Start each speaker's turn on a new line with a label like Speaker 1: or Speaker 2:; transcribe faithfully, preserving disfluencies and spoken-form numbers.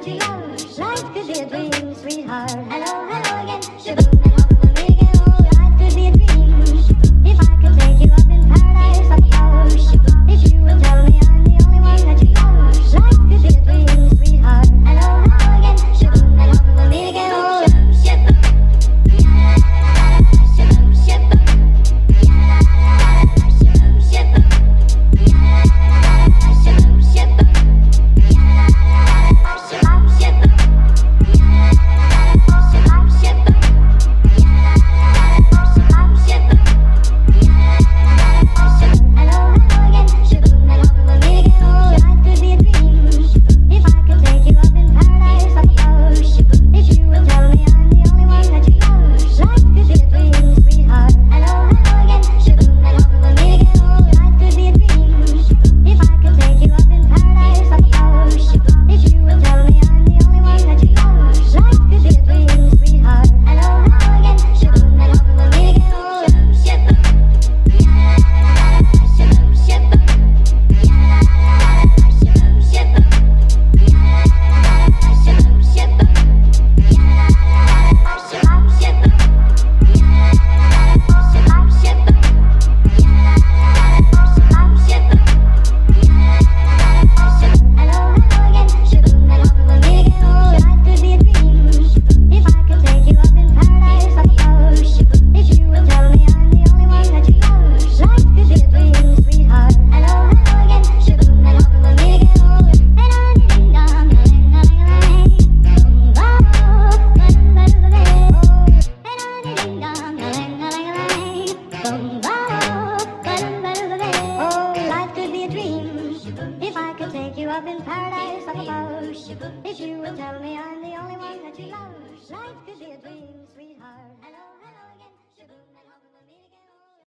Speaker 1: to you. Life could be a dream, sweetheart. Hello, hello again. Shaboom, and off the weekend. Oh, life could be a dream. If I could take you up in paradise, I suppose. If you will tell me I'm the only one that you love. Life could be a dream, sweetheart. Hello, hello again. Shaboom, and off the weekend. Oh, shaboom, shaboom, shaboom, shaboom, shaboom, shaboom, shaboom. If I could take you up in paradise, I suppose. If you would tell me I'm the